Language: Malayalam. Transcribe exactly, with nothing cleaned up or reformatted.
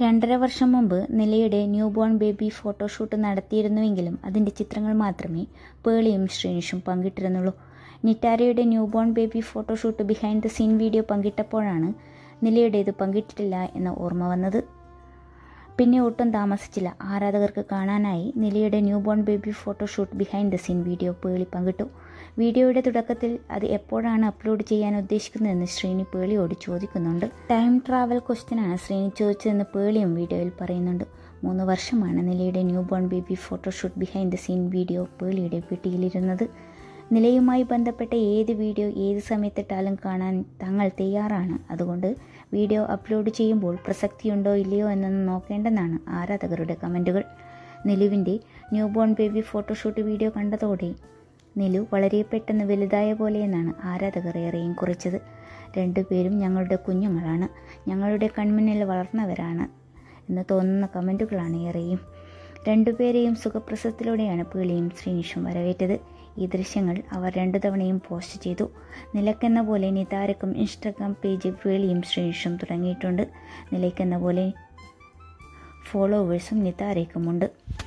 രണ്ടര വർഷം മുമ്പ് നിലയുടെ ന്യൂ ബോൺ ബേബി ഫോട്ടോഷൂട്ട് നടത്തിയിരുന്നുവെങ്കിലും അതിൻ്റെ ചിത്രങ്ങൾ മാത്രമേ പേളിയും ശ്രീനിഷും പങ്കിട്ടിരുന്നുള്ളൂ. നിറ്റാരയുടെ new born baby photoshoot behind the scene video പങ്കിട്ടപ്പോഴാണ് നിലയുടേത് പങ്കിട്ടിട്ടില്ല എന്ന ഓർമ്മ വന്നത്. പിന്നെ ഒട്ടും താമസിച്ചില്ല. ആരാധകർക്ക് കാണാനായി നിലയുടെ new born baby photoshoot behind the scene video Pearle പങ്കിട്ടു. വീഡിയോയുടെ തുടക്കത്തിൽ അത് എപ്പോഴാണ് അപ്ലോഡ് ചെയ്യാൻ ഉദ്ദേശിക്കുന്നതെന്ന് ശ്രീനി പേളിയോട് ചോദിക്കുന്നുണ്ട്. ടൈം ട്രാവൽ ക്വസ്റ്റ്യനാണ് ശ്രീനി ചോദിച്ചതെന്ന് പേളിയും വീഡിയോയിൽ പറയുന്നുണ്ട്. മൂന്ന് വർഷമാണ് നിലയുടെ new born baby photoshoot behind the scene video പേളിയുടെ പെട്ടിയിലിരുന്നത്. നിലയുമായി ബന്ധപ്പെട്ട ഏത് വീഡിയോ ഏത് സമയത്തിട്ടാലും കാണാൻ തങ്ങൾ തയ്യാറാണ്. അതുകൊണ്ട് വീഡിയോ അപ്ലോഡ് ചെയ്യുമ്പോൾ പ്രസക്തിയുണ്ടോ ഇല്ലയോ എന്നൊന്ന് നോക്കേണ്ടെന്നാണ് ആരാധകരുടെ കമൻറ്റുകൾ. നിലുവിൻ്റെ new born baby photoshoot video കണ്ടതോടെ നിലു വളരെ പെട്ടെന്ന് വലുതായ പോലെയെന്നാണ് ആരാധകർ ഏറെയും കുറിച്ചത്. രണ്ടുപേരും ഞങ്ങളുടെ കുഞ്ഞുങ്ങളാണ്, ഞങ്ങളുടെ കൺമുന്നിൽ വളർന്നവരാണ് എന്ന് തോന്നുന്ന കമൻറ്റുകളാണ് ഏറെയും. രണ്ടുപേരെയും സുഖപ്രസവത്തിലൂടെയാണ് പേളിയും ശ്രീനിഷും വരവേറ്റത്. ഈ ദൃശ്യങ്ങൾ അവർ രണ്ടു തവണയും പോസ്റ്റ് ചെയ്തു. നിലയ്ക്കെന്ന പോലെ നിതാരക്കും ഇൻസ്റ്റഗ്രാം പേജ് പേളിയും ശ്രീനിഷും തുടങ്ങിയിട്ടുണ്ട്. നിലയ്ക്കെന്ന പോലെ ഫോളോവേഴ്സും നിതാരയ്ക്കുമുണ്ട്.